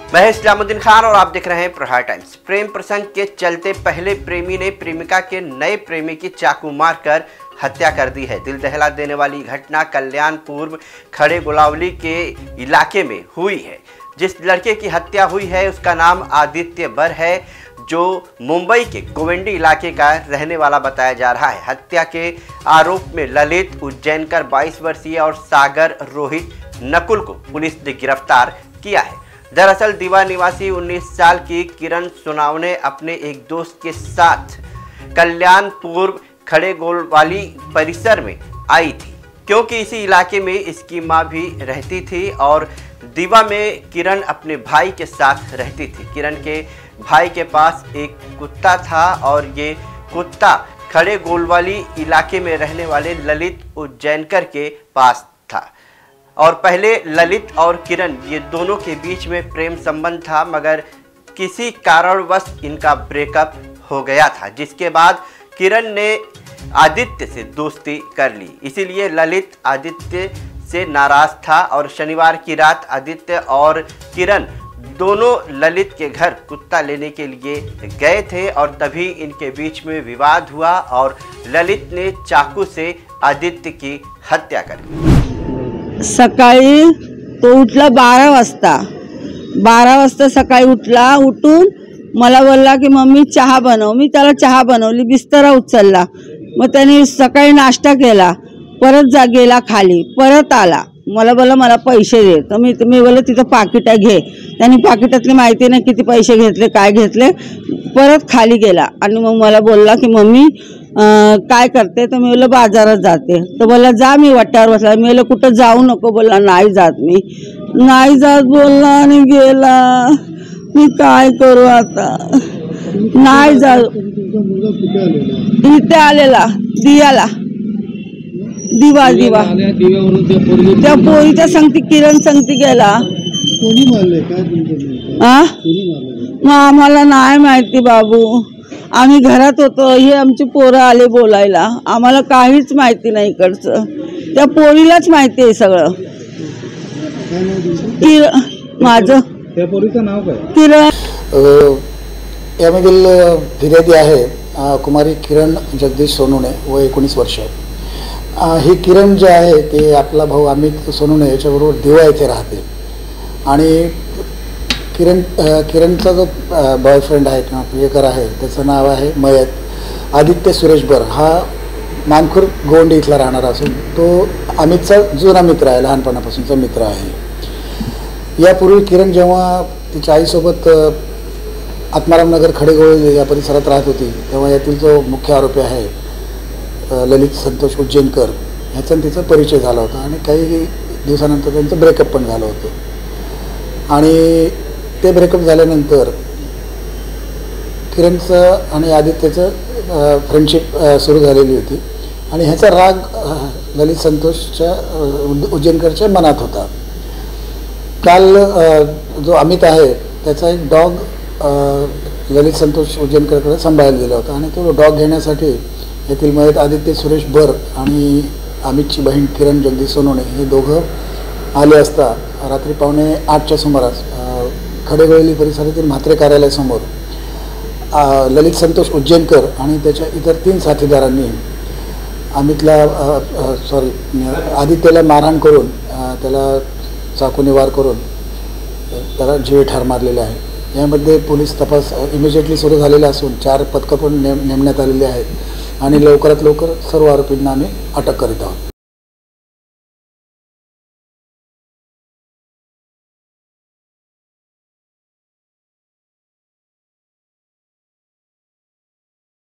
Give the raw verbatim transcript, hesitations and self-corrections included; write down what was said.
मैं इस्लामुद्दीन खान और आप देख रहे हैं प्रहार टाइम्स। प्रेम प्रसंग के चलते पहले प्रेमी ने प्रेमिका के नए प्रेमी की चाकू मारकर हत्या कर दी है। दिल दहला देने वाली घटना कल्याणपुर खड़े गुलावली के इलाके में हुई है। जिस लड़के की हत्या हुई है उसका नाम आदित्य बर है, जो मुंबई के गोविंडी इलाके का रहने वाला बताया जा रहा है। हत्या के आरोप में ललित उज्जैनकर बाईस वर्षीय और सागर रोहित नकुल को पुलिस ने गिरफ्तार किया है। दरअसल दीवा निवासी उन्नीस साल की किरण सोनावने अपने एक दोस्त के साथ कल्याणपुर खड़े गोलवाली परिसर में आई थी, क्योंकि इसी इलाके में इसकी मां भी रहती थी और दीवा में किरण अपने भाई के साथ रहती थी। किरण के भाई के पास एक कुत्ता था और ये कुत्ता खड़े गोलवाली इलाके में रहने वाले ललित उज्जैनकर के पास था और पहले ललित और किरण ये दोनों के बीच में प्रेम संबंध था, मगर किसी कारणवश इनका ब्रेकअप हो गया था, जिसके बाद किरण ने आदित्य से दोस्ती कर ली। इसीलिए ललित आदित्य से नाराज था और शनिवार की रात आदित्य और किरण दोनों ललित के घर कुत्ता लेने के लिए गए थे और तभी इनके बीच में विवाद हुआ और ललित ने चाकू से आदित्य की हत्या कर दी। सकाळी तो उठला बारा वाजता बारा वाजता सकाळी उठला। उठून मला बोलला की मम्मी चहा बनव। मी त्याला चहा बनवली, बिस्तरा उचलला। मग त्याने सकाळी नाश्ता केला, परत जा गेला खाली, परत आला, मला बोलला मला पैसे दे। तर मी मी बोलले तिथं पाकिट घे। त्यांनी पाकिटातली माहिती नाही किती पैसे घेतले काय घेतले। परत खाली गेला आणि मग मला बोलला की मम्मी काय करते? तर मी बोलले बाजारात जाते। तर बोलला जा, मी वाट्यावर बसला। मी बोलले कुठं जाऊ नको। बोलला नाही जात, मी नाही जात बोलला आणि गेला। मी काय करू आता? नाही जात। इथे आलेला दियाला दिवा दिवा त्या पोरीच्या संगती किरण संगती गेला। मग आम्हाला नाही माहिती बाबू, आम्ही घरात होतो, हे आमची पोरं आले बोलायला, आम्हाला काहीच माहिती नाही इकडचं। त्या पोरीलाच माहिती आहे सगळं। किरण माझं त्या पोरीचं नाव काय? किरण। यामधील फिर्यादी आहे कुमारी किरण जगदीश सोनवणे व एकोणीस वर्ष। ही किरण जे आहे ते आपला भाऊ अमित सोनवणे याच्याबरोबर दिवा येथे राहते आणि किरण किरणचा जो बॉयफ्रेंड आहे किंवा प्रियकर आहे त्याचं नाव आहे मयत आदित्य सुरेश बर। हा मानखुर गोंडी इथला राहणारा असून तो अमितचा जुना मित्र आहे, लहानपणापासूनचा मित्र आहे। यापूर्वी किरण जेव्हा तिच्या आईसोबत आत्माराम नगर खडेगोळ या परिसरात राहत होती तेव्हा यातील जो मुख्य आरोपी आहे ललित संतोष उज्जैनकर ह्याचा तिचा परिचय झाला होता आणि काही दिवसानंतर त्यांचं ब्रेकअप पण झालं होतं। आणि ते ब्रेकअप झाल्यानंतर किरणचं आणि आदित्यचं फ्रेंडशिप सुरू झालेली होती आणि ह्याचा राग ललित संतोषच्या उज्जैनकरच्या मनात होता। काल जो अमित आहे त्याचा एक डॉग ललित संतोष उज्जैनकरकडे सांभाळायला दिला होता आणि तो डॉग घेण्यासाठी येथील मयत आदित्य सुरेश बर आणि अमितची बहीण किरण जगदीश सोनवणे हे दोघं आले असता रात्री पावणे आठच्या सुमारास खडेगोळली परिसरातील म्हात्रे कार्यालयासमोर ललित संतोष उज्जैनकर आणि त्याच्या इतर तीन साथीदारांनी अमितला सॉरी आदित्यला मारहाण करून त्याला चाकूने वार करून त्याला जीवे ठार मारलेले आहे। यामध्ये पोलीस तपास इमिजिएटली सुरू झालेला असून चार पथकं पण नेम नेमण्यात आलेली आहेत आणि लवकरात लवकर सर्व आरोपींना आम्ही अटक करीत आहोत।